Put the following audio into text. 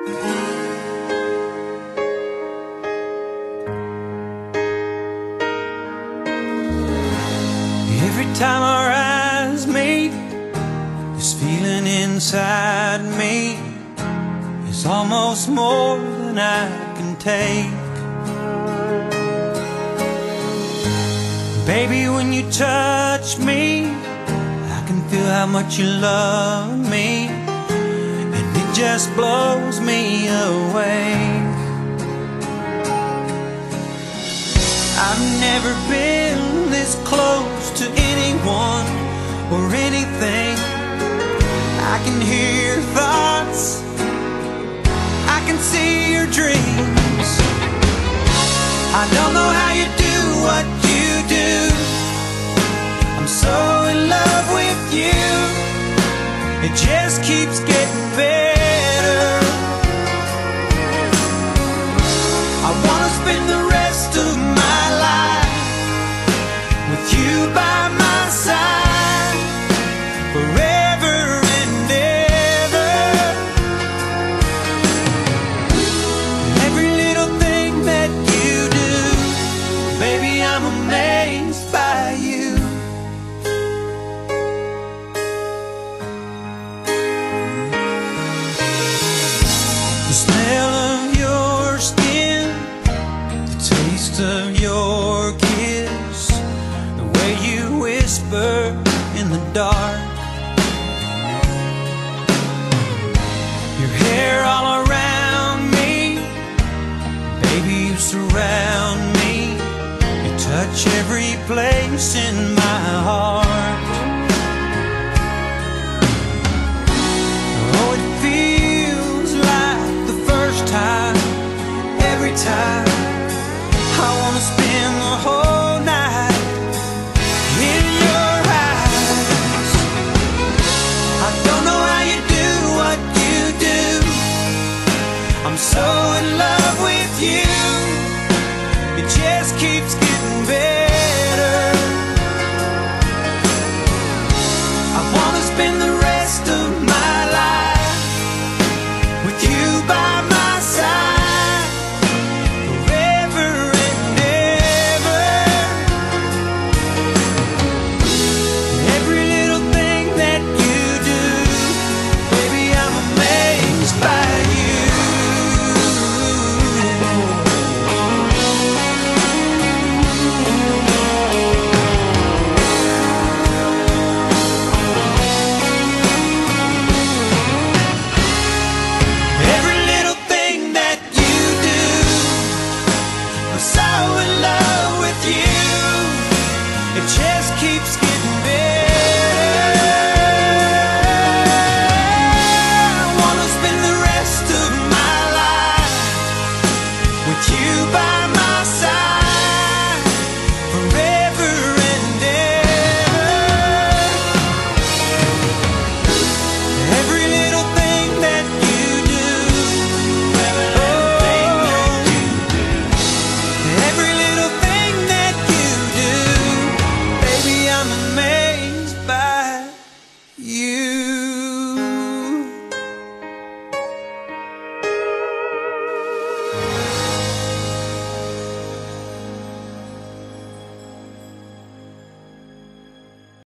Every time our eyes meet, this feeling inside me is almost more than I can take. Baby, when you touch me, I can feel how much you love me, and it just blows me away. I've never been this close to anyone or anything. I can hear your thoughts, I can see your dreams. I don't know how you do what you do. I'm so in love with you, it just keeps getting better. I wanna spend the rest of my life with you by my side, forever and ever. Every little thing that you do, baby, I'm amazed by you. The smell of your skin, the taste of your kiss, the way you whisper in the dark, your hair all around me, baby, you surround me, you touch every place in my heart. Oh, it feels like the first time, every time. I wanna spend the whole night in your eyes. I don't know how you do what you do. I'm so in love